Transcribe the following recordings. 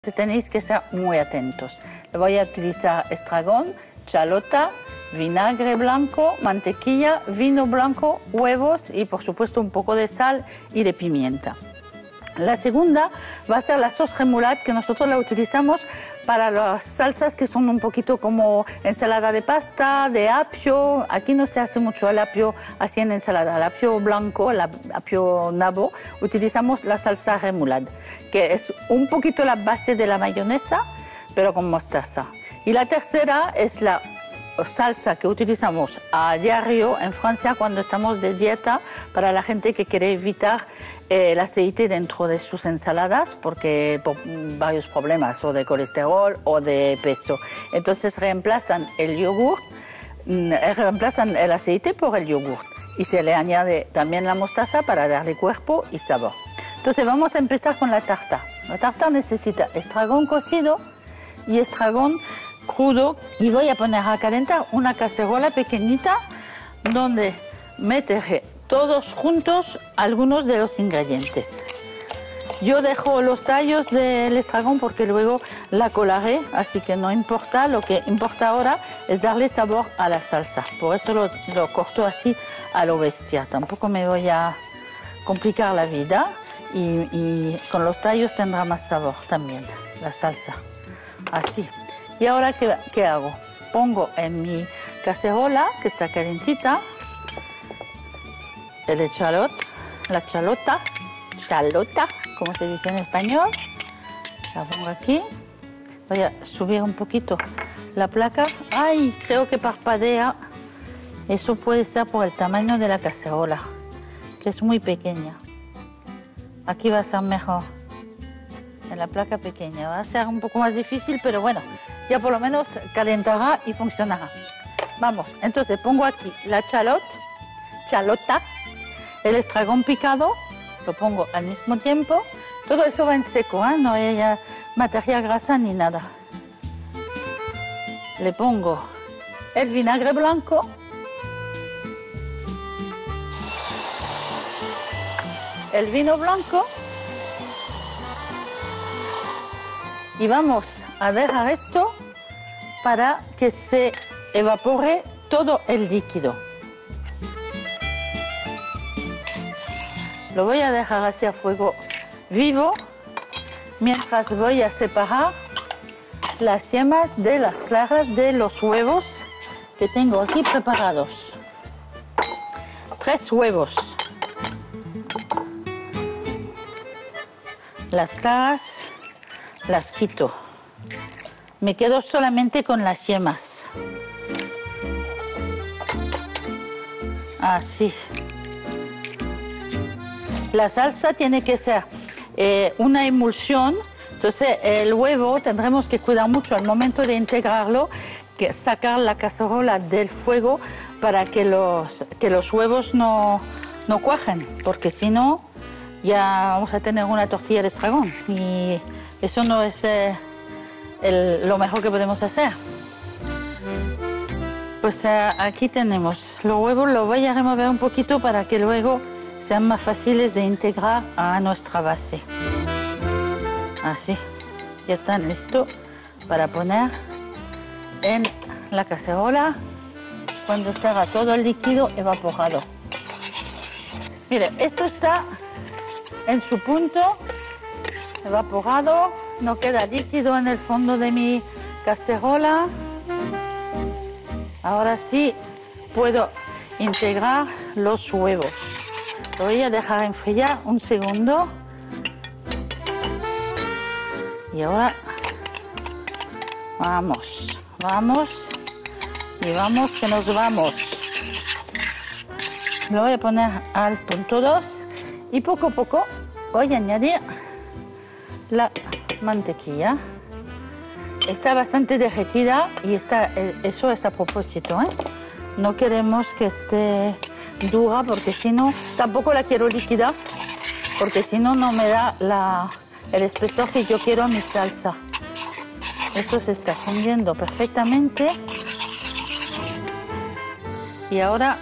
tenéis que ser muy atentos. Voy a utilizar estragón, chalota, vinagre blanco, mantequilla, vino blanco, huevos y por supuesto un poco de sal y de pimienta. La segunda va a ser la sauce remoulade, que nosotros la utilizamos para las salsas que son un poquito como ensalada de pasta, de apio. Aquí no se hace mucho el apio así en ensalada, el apio blanco, el apio nabo. Utilizamos la salsa remoulade, que es un poquito la base de la mayonesa, pero con mostaza. Y la tercera es la salsa que utilizamos a diario en Francia cuando estamos de dieta para la gente que quiere evitar el aceite dentro de sus ensaladas porque por varios problemas o de colesterol o de peso. Entonces reemplazan el yogur, reemplazan el aceite por el yogur y se le añade también la mostaza para darle cuerpo y sabor. Entonces vamos a empezar con la tarta. La tarta necesita estragón cocido y estragón crudo y voy a poner a calentar una cacerola pequeñita donde meteré todos juntos algunos de los ingredientes. Yo dejo los tallos del estragón porque luego la colaré, así que no importa, lo que importa ahora es darle sabor a la salsa. Por eso lo corto así a lo bestia, tampoco me voy a complicar la vida y con los tallos tendrá más sabor también la salsa, así. Y ahora, ¿qué hago? Pongo en mi cacerola, que está calentita, el chalota, como se dice en español. La pongo aquí. Voy a subir un poquito la placa. ¡Ay! Creo que parpadea. Eso puede ser por el tamaño de la cacerola, que es muy pequeña. Aquí va a ser mejor. En la placa pequeña va a ser un poco más difícil, pero bueno, ya por lo menos calentará y funcionará. Vamos, entonces pongo aquí la chalota, el estragón picado, lo pongo al mismo tiempo. Todo eso va en seco, ¿eh? No hay ya materia grasa ni nada. Le pongo el vinagre blanco, el vino blanco. Y vamos a dejar esto para que se evapore todo el líquido. Lo voy a dejar así a fuego vivo mientras voy a separar las yemas de las claras de los huevos que tengo aquí preparados. 3 huevos. Las claras las quito. Me quedo solamente con las yemas. Así. La salsa tiene que ser una emulsión. Entonces el huevo tendremos que cuidar mucho al momento de integrarlo, que sacar la cacerola del fuego para que los huevos no cuajen, porque si no ya vamos a tener una tortilla de estragón y eso no es lo mejor que podemos hacer. Pues aquí tenemos los huevos, los voy a remover un poquito para que luego sean más fáciles de integrar a nuestra base. Así, ya están listos para poner en la cacerola cuando esté todo el líquido evaporado. Mire, esto está en su punto evaporado, no queda líquido en el fondo de mi cacerola. Ahora sí puedo integrar los huevos. Lo voy a dejar enfriar un segundo. Y ahora vamos y vamos que nos vamos. Lo voy a poner al punto 2 y poco a poco voy a añadir la mantequilla. Está bastante derretida y eso es a propósito, ¿eh? No queremos que esté dura porque si no, tampoco la quiero líquida porque si no, no me da el espesor que yo quiero a mi salsa. Esto se está fundiendo perfectamente. Y ahora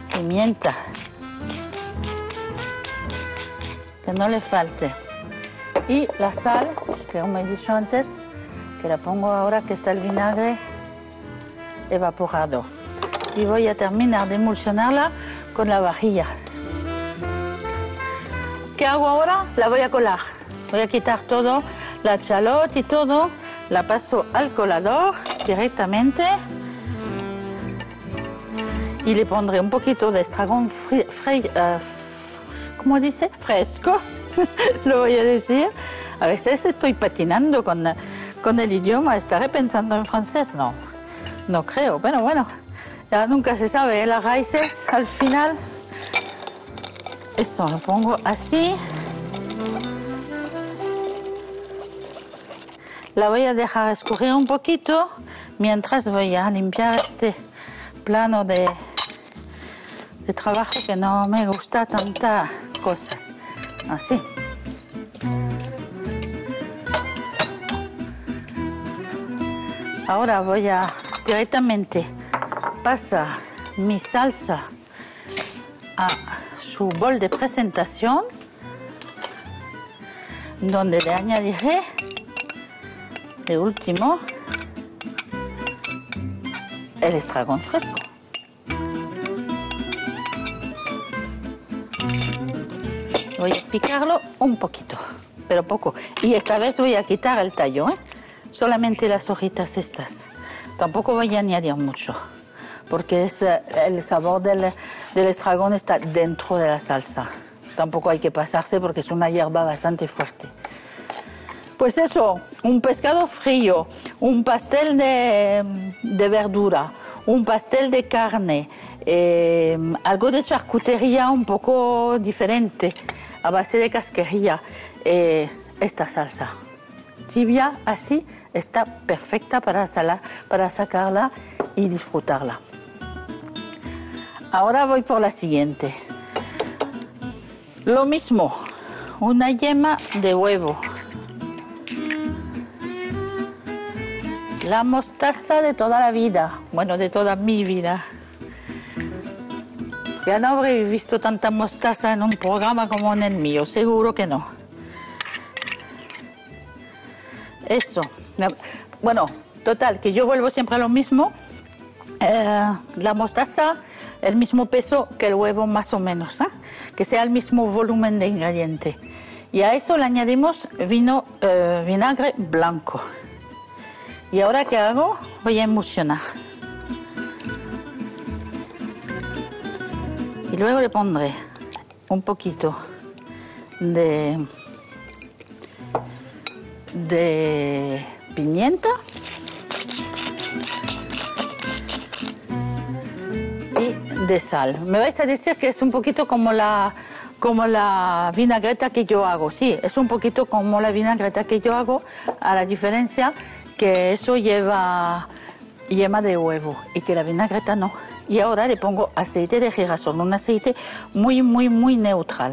pimienta. Que no le falte. Y la sal, que como he dicho antes, que la pongo ahora que está el vinagre evaporado. Y voy a terminar de emulsionarla con la vajilla. ¿Qué hago ahora? La voy a colar. Voy a quitar todo, la chalote y todo. La paso al colador directamente. Y le pondré un poquito de estragón ¿cómo dice? Fresco. Lo voy a decir. A veces estoy patinando con el idioma. ¿Estaré pensando en francés? No, no creo. Pero bueno, ya nunca se sabe. Las raíces al final. Eso lo pongo así. La voy a dejar escurrir un poquito mientras voy a limpiar este plano de trabajo que no me gusta tantas cosas. Así. Ahora voy a directamente pasar mi salsa a su bol de presentación, donde le añadiré de último el estragón fresco. Voy a picarlo un poquito, pero poco. Y esta vez voy a quitar el tallo, solamente las hojitas estas. Tampoco voy a añadir mucho, porque el sabor del estragón está dentro de la salsa. Tampoco hay que pasarse porque es una hierba bastante fuerte. Pues eso, un pescado frío, un pastel de verdura, un pastel de carne, algo de charcutería un poco diferente, a base de casquería. Esta salsa tibia así está perfecta para sacarla y disfrutarla. Ahora voy por la siguiente. Lo mismo, una yema de huevo. La mostaza de toda la vida, bueno, de toda mi vida. Ya no habré visto tanta mostaza en un programa como en el mío, seguro que no. Eso. Bueno, total, que yo vuelvo siempre a lo mismo. La mostaza, el mismo peso que el huevo más o menos, que sea el mismo volumen de ingrediente. Y a eso le añadimos vinagre blanco. Y ahora, ¿qué hago? Voy a emulsionar. Y luego le pondré un poquito de pimienta y de sal. Me vais a decir que es un poquito como la vinagreta que yo hago. Sí, es un poquito como la vinagreta que yo hago, a la diferencia que eso lleva yema de huevo y que la vinagreta no. Y ahora le pongo aceite de girasol, un aceite muy, muy, muy neutral.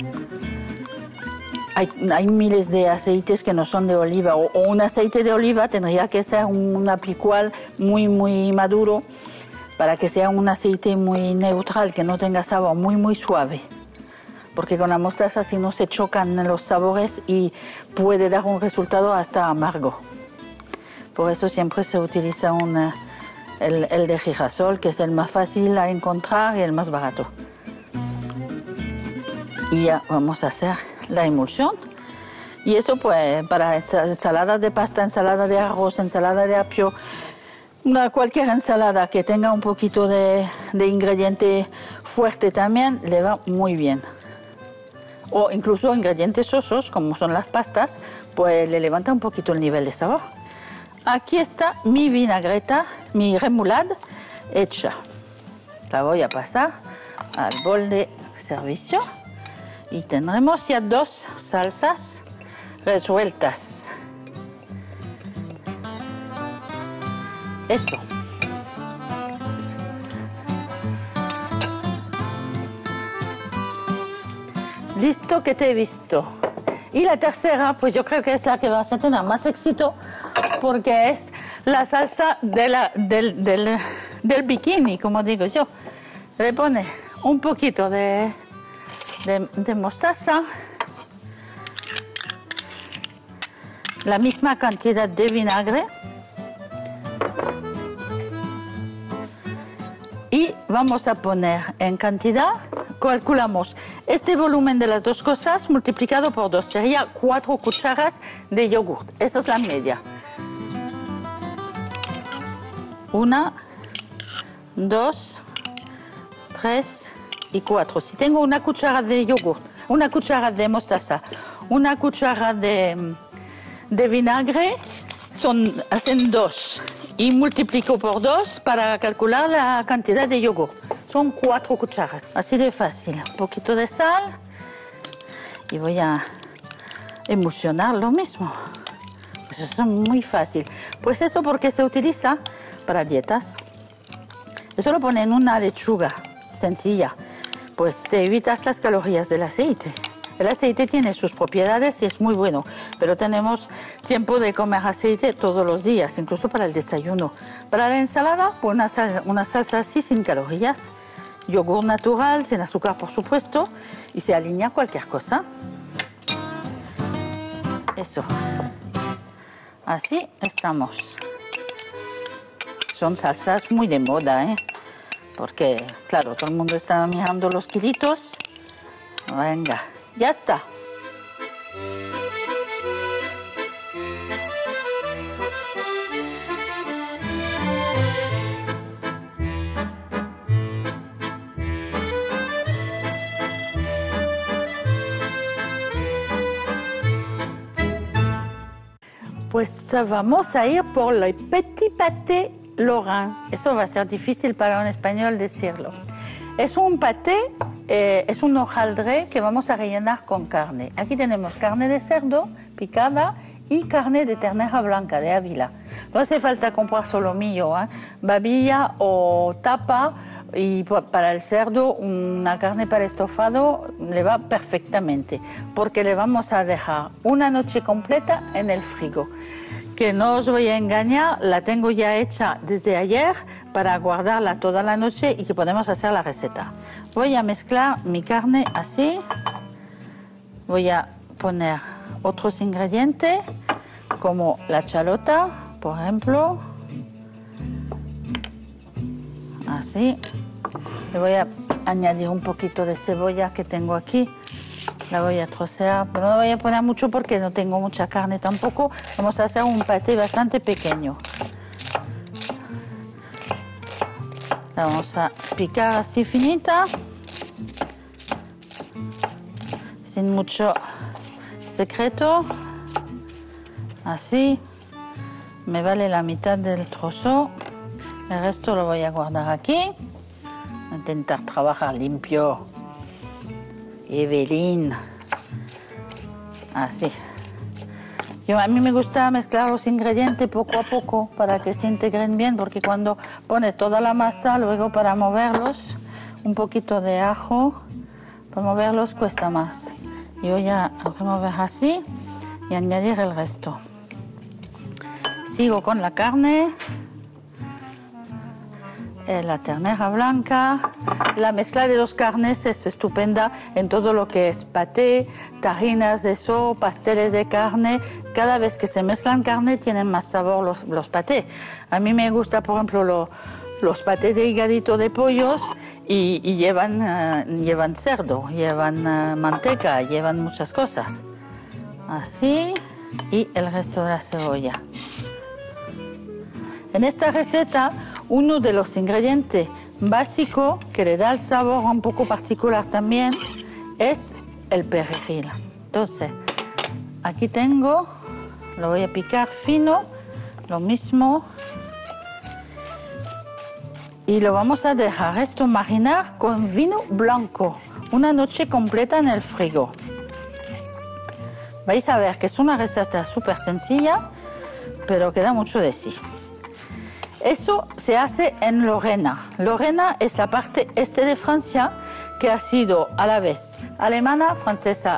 Hay miles de aceites que no son de oliva, o un aceite de oliva tendría que ser un aplicual muy, muy maduro para que sea un aceite muy neutral, que no tenga sabor, muy, muy suave. Porque con la mostaza si no se chocan los sabores y puede dar un resultado hasta amargo. Por eso siempre se utiliza el de girasol, que es el más fácil a encontrar y el más barato. Y ya vamos a hacer la emulsión. Y eso pues para ensalada de pasta, ensalada de arroz, ensalada de apio, cualquier ensalada que tenga un poquito de ingrediente fuerte también le va muy bien. O incluso ingredientes sosos, como son las pastas, pues le levanta un poquito el nivel de sabor. Aquí está mi vinagreta, mi remoulade hecha. La voy a pasar al bol de servicio y tendremos ya dos salsas resueltas. Eso. Listo, que te he visto. Y la tercera, pues yo creo que es la que vas a tener más éxito, porque es la salsa del bikini, como digo yo. Le pone un poquito de mostaza, la misma cantidad de vinagre y vamos a poner en cantidad, calculamos este volumen de las dos cosas multiplicado por 2, sería 4 cucharas de yogurt, esa es la media. 1, 2, 3 y 4. Si tengo una cuchara de yogurt, una cuchara de mostaza, una cuchara de vinagre, hacen 2. Y multiplico por 2 para calcular la cantidad de yogur. Son 4 cucharas. Así de fácil. Un poquito de sal. Y voy a emulsionar lo mismo. Pues eso es muy fácil. Pues eso porque se utiliza para dietas. Eso lo pone en una lechuga sencilla. Pues te evitas las calorías del aceite. El aceite tiene sus propiedades y es muy bueno, pero tenemos tiempo de comer aceite todos los días, incluso para el desayuno. Para la ensalada, pues una salsa así sin calorías, yogur natural, sin azúcar por supuesto, y se alinea cualquier cosa. Eso. Así estamos. Son salsas muy de moda, ¿eh? Porque, claro, todo el mundo está mirando los kilitos. Venga. Ya está. Pues vamos a ir por el petit pâté lorrain. Eso va a ser difícil para un español decirlo. Es un paté, es un hojaldre que vamos a rellenar con carne. Aquí tenemos carne de cerdo picada y carne de ternera blanca de Ávila. No hace falta comprar solomillo, ¿eh? Babilla o tapa, y para el cerdo una carne para estofado le va perfectamente, porque le vamos a dejar una noche completa en el frigo. Que no os voy a engañar, la tengo ya hecha desde ayer para guardarla toda la noche y que podemos hacer la receta. Voy a mezclar mi carne así. Voy a poner otros ingredientes como la chalota, por ejemplo. Así. Le voy a añadir un poquito de cebolla que tengo aquí. La voy a trocear, pero no voy a poner mucho porque no tengo mucha carne tampoco. Vamos a hacer un paté bastante pequeño. La vamos a picar así finita, sin mucho secreto. Así, me vale la mitad del trozo. El resto lo voy a guardar aquí. Intentar trabajar limpio. Evelyn. Así. A mí me gusta mezclar los ingredientes poco a poco para que se integren bien, porque cuando pones toda la masa, luego para moverlos, un poquito de ajo, para moverlos cuesta más. Y voy a remover así y añadir el resto. Sigo con la carne. La ternera blanca. La mezcla de los carnes es estupenda en todo lo que es paté, tajinas de eso, pasteles de carne. Cada vez que se mezclan carne tienen más sabor los patés. A mí me gusta, por ejemplo, los patés de higadito de pollos y llevan cerdo, llevan manteca, llevan muchas cosas. Así, y el resto de la cebolla. En esta receta, uno de los ingredientes básicos que le da el sabor un poco particular también es el perejil. Entonces, aquí tengo, lo voy a picar fino, lo mismo. Y lo vamos a dejar esto marinar con vino blanco, una noche completa en el frigo. Vais a ver que es una receta súper sencilla, pero que da mucho de sí. Eso se hace en Lorena. Lorena es la parte este de Francia que ha sido a la vez alemana, francesa,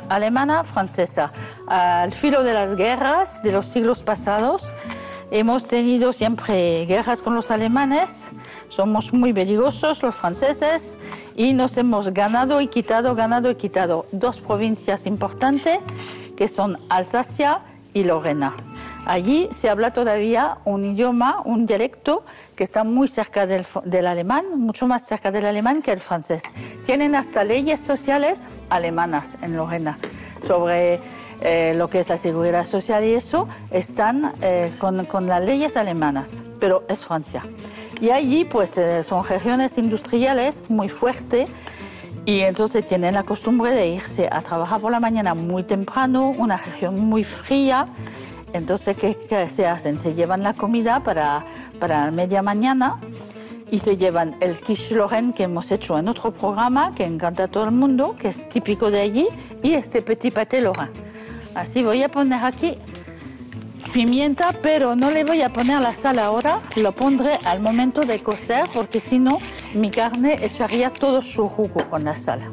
al filo de las guerras de los siglos pasados. Hemos tenido siempre guerras con los alemanes, somos muy belicosos los franceses y nos hemos ganado y quitado. Dos provincias importantes que son Alsacia y Lorena. Allí se habla todavía un idioma, un dialecto que está muy cerca del alemán, mucho más cerca del alemán que el francés. Tienen hasta leyes sociales alemanas en Lorena sobre lo que es la seguridad social y eso, están con las leyes alemanas, pero es Francia. Y allí pues son regiones industriales muy fuertes y entonces tienen la costumbre de irse a trabajar por la mañana muy temprano, una región muy fría. Entonces, ¿qué se hacen? Se llevan la comida para media mañana y se llevan el quiche Lorraine que hemos hecho en otro programa que encanta a todo el mundo, que es típico de allí, y este petit pâté Lorrain. Así voy a poner aquí pimienta, pero no le voy a poner la sal ahora, lo pondré al momento de cocer porque si no mi carne echaría todo su jugo con la sal.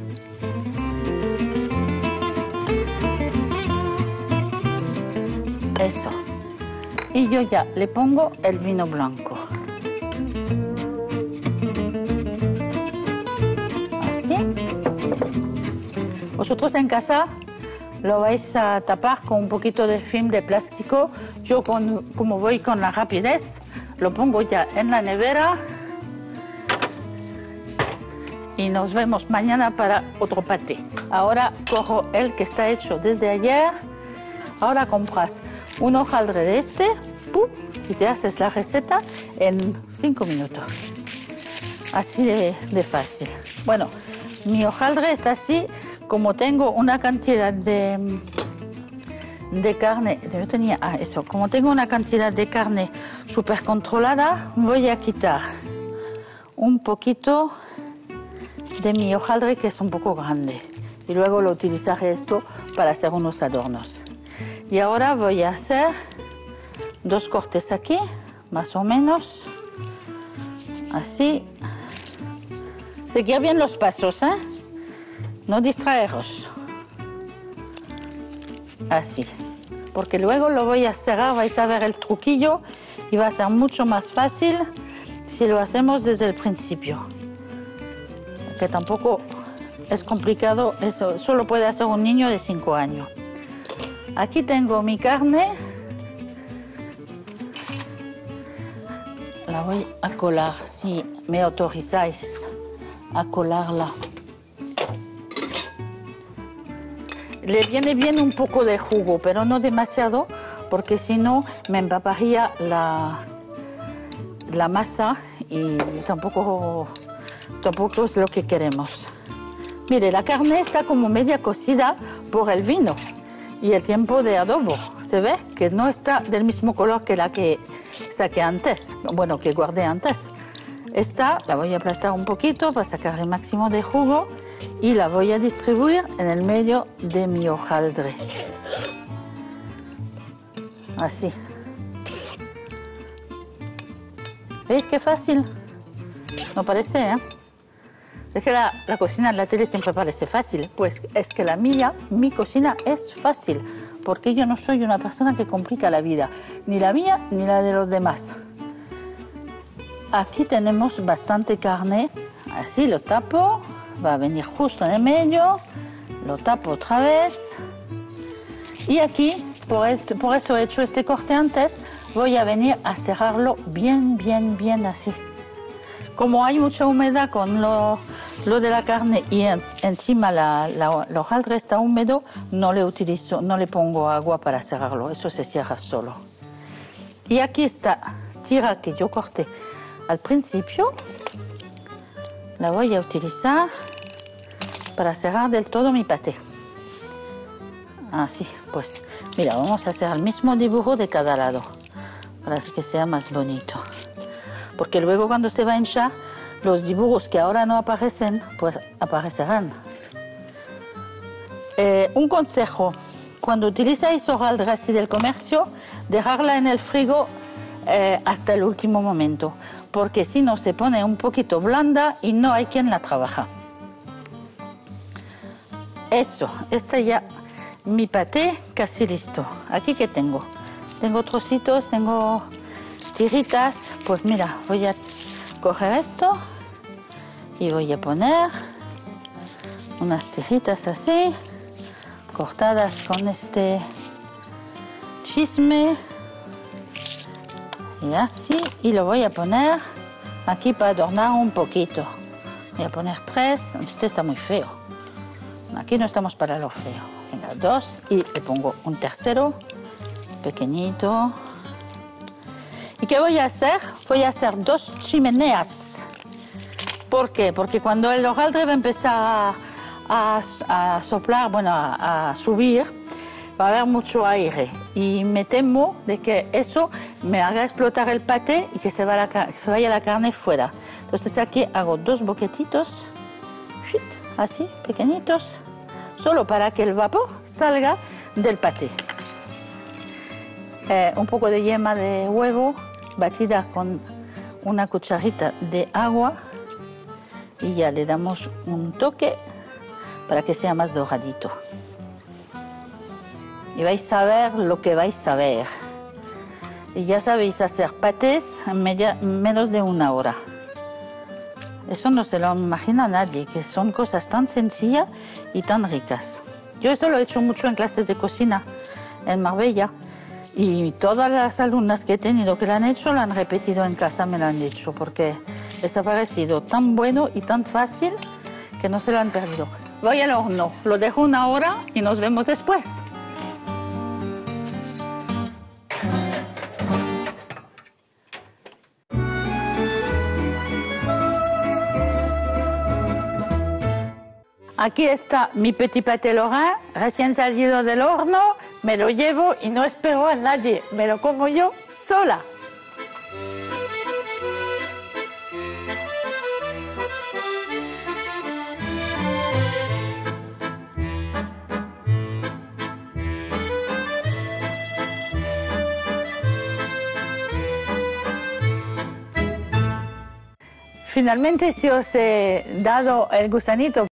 Eso. Y yo ya le pongo el vino blanco. Así. Vosotros en casa lo vais a tapar con un poquito de film de plástico. Yo como voy con la rapidez, lo pongo ya en la nevera. Y nos vemos mañana para otro paté. Ahora cojo el que está hecho desde ayer. Ahora compras un hojaldre de este y te haces la receta en 5 minutos. Así de fácil. Bueno, mi hojaldre está así. Como tengo una cantidad de carne, yo tenía eso, como tengo una cantidad de carne súper controlada, voy a quitar un poquito de mi hojaldre que es un poco grande y luego lo utilizaré esto para hacer unos adornos. Y ahora voy a hacer 2 cortes aquí, más o menos, así. Seguir bien los pasos, ¿eh? No distraeros. Así. Porque luego lo voy a cerrar, vais a ver el truquillo y va a ser mucho más fácil si lo hacemos desde el principio. Que tampoco es complicado, eso solo puede hacer un niño de 5 años. Aquí tengo mi carne. La voy a colar, si me autorizáis a colarla. Le viene bien un poco de jugo, pero no demasiado, porque si no me empaparía la masa y tampoco es lo que queremos. Mire, la carne está como media cocida por el vino y el tiempo de adobo. Se ve que no está del mismo color que la que saqué antes, bueno, que guardé antes. Esta la voy a aplastar un poquito para sacar el máximo de jugo y la voy a distribuir en el medio de mi hojaldre. Así. ¿Veis qué fácil? No parece, ¿eh? Es que la cocina en la tele siempre parece fácil. Pues es que mi cocina es fácil, porque yo no soy una persona que complica la vida, ni la mía ni la de los demás. Aquí tenemos bastante carne, así lo tapo, va a venir justo en el medio, lo tapo otra vez. Y aquí, por eso he hecho este corte antes, voy a venir a cerrarlo bien así. Como hay mucha humedad con lo de la carne y encima el hojaldre está húmedo, no le pongo agua para cerrarlo, eso se cierra solo. Y aquí está tira que yo corté al principio, la voy a utilizar para cerrar del todo mi paté. Así, pues mira, vamos a hacer el mismo dibujo de cada lado para que sea más bonito. Porque luego cuando se va a hinchar, los dibujos que ahora no aparecen, pues aparecerán. Un consejo, cuando utilizáis hojaldre así del comercio, dejarla en el frigo hasta el último momento, porque si no se pone un poquito blanda y no hay quien la trabaja. Eso, está ya mi paté casi listo. Aquí que tengo trocitos, tengo tiritas, pues mira, voy a coger esto y voy a poner unas tiritas así, cortadas con este chisme, Y así, y lo voy a poner aquí para adornar un poquito. Voy a poner 3, este está muy feo. Aquí no estamos para lo feo. Venga, 2 y le pongo un tercero, pequeñito. ¿Y qué voy a hacer? Voy a hacer 2 chimeneas. ¿Por qué? Porque cuando el hojaldre va a empezar a soplar, bueno, a subir, va a haber mucho aire. Y me temo de que eso me haga explotar el paté y que se vaya la carne fuera. Entonces aquí hago 2 boquetitos, así, pequeñitos, solo para que el vapor salga del paté. Un poco de yema de huevo batida con una cucharita de agua y ya le damos un toque para que sea más doradito. Y vais a ver lo que vais a ver. Y ya sabéis hacer patés en menos de 1 hora. Eso no se lo imagina nadie, que son cosas tan sencillas y tan ricas. Yo eso lo he hecho mucho en clases de cocina en Marbella. Y todas las alumnas que he tenido que lo han hecho, lo han repetido en casa, me lo han dicho, porque les ha parecido tan bueno y tan fácil que no se lo han perdido. Voy al horno, lo dejo 1 hora y nos vemos después. Aquí está mi petit pâté lorrain, recién salido del horno, me lo llevo y no espero a nadie, me lo como yo sola. Finalmente, si os he dado el gusanito